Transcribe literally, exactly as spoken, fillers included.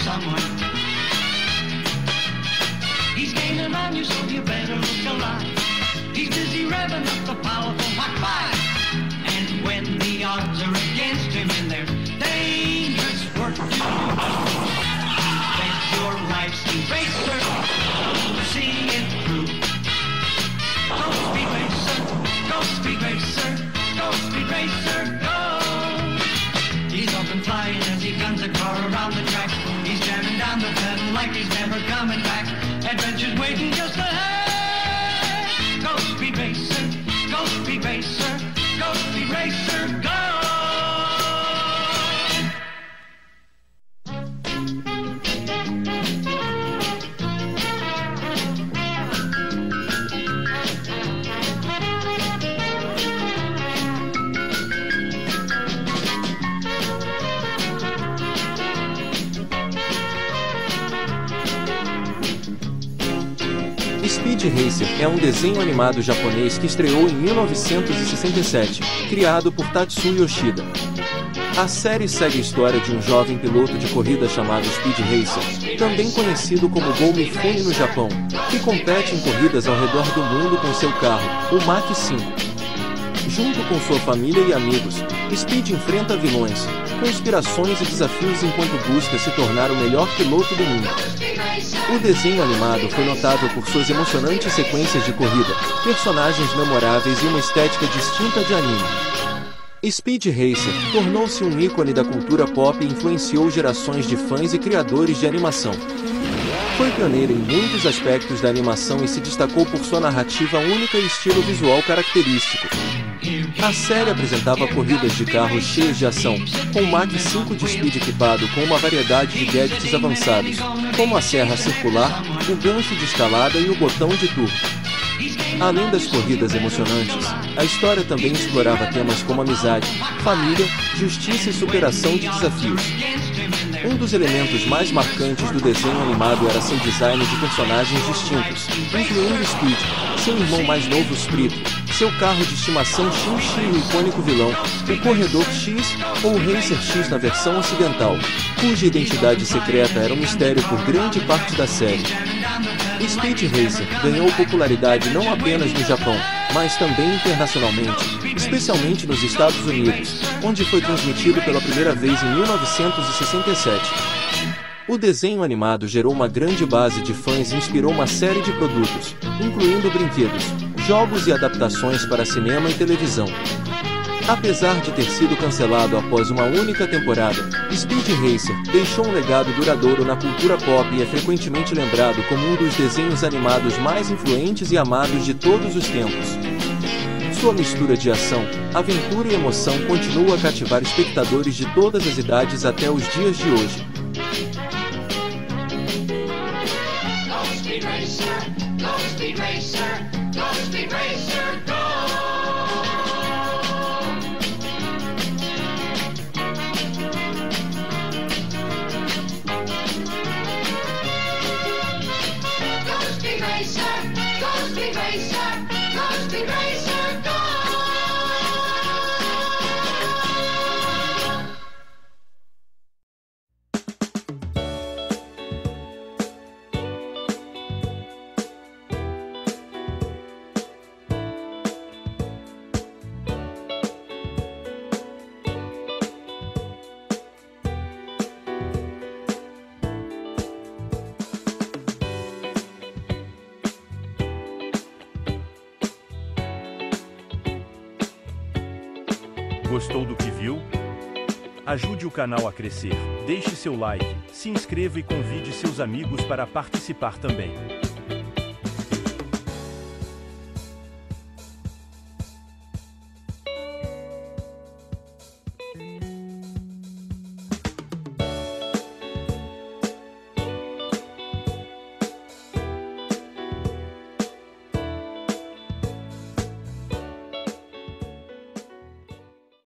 someone. He's gaining on you, so you better look alive. He's busy revving up the powerful Mach five. And when the odds are against him and there's dangerous work to do, bet your life's eraser, see it through. Go Speed Racer, go Speed Racer, go Speed Racer, go. He's up and flying as he guns a car around the track. He's jamming down the pedal like he's never coming back. Adventure's waiting just ahead. Go Speed Racer, go Speed Racer, go Speed Racer, go! Speed Racer é um desenho animado japonês que estreou em mil novecentos e sessenta e sete, criado por Tatsuya Yoshida. A série segue a história de um jovem piloto de corrida chamado Speed Racer, também conhecido como Go Mifune no Japão, que compete em corridas ao redor do mundo com seu carro, o Mach cinco. Junto com sua família e amigos, Speed enfrenta vilões, conspirações e desafios enquanto busca se tornar o melhor piloto do mundo. O desenho animado foi notável por suas emocionantes sequências de corrida, personagens memoráveis e uma estética distinta de anime. Speed Racer tornou-se um ícone da cultura pop e influenciou gerações de fãs e criadores de animação. Foi pioneiro em muitos aspectos da animação e se destacou por sua narrativa única e estilo visual característico. A série apresentava corridas de carros cheias de ação, com o Mach cinco de Speed equipado com uma variedade de gadgets avançados, como a serra circular, o gancho de escalada e o botão de turbo. Além das corridas emocionantes, a história também explorava temas como amizade, família, justiça e superação de desafios. Um dos elementos mais marcantes do desenho animado era seu design de personagens distintos, incluindo Speed, seu irmão mais novo Sprito, seu carro de estimação Shin-Chi e o icônico vilão, o Corredor X, ou o Racer X na versão ocidental, cuja identidade secreta era um mistério por grande parte da série. Speed Racer ganhou popularidade não apenas no Japão, mas também internacionalmente, especialmente nos Estados Unidos, onde foi transmitido pela primeira vez em mil novecentos e sessenta e sete. O desenho animado gerou uma grande base de fãs e inspirou uma série de produtos, incluindo brinquedos, jogos e adaptações para cinema e televisão. Apesar de ter sido cancelado após uma única temporada, Speed Racer deixou um legado duradouro na cultura pop e é frequentemente lembrado como um dos desenhos animados mais influentes e amados de todos os tempos. Sua mistura de ação, aventura e emoção continua a cativar espectadores de todas as idades até os dias de hoje. Go Speed Racer, go Speed Racer, go Speed Racer, go! Go Speed Racer, go Speed Racer, go Speed Racer, go! Gostou do que viu? Ajude o canal a crescer, deixe seu like, se inscreva e convide seus amigos para participar também.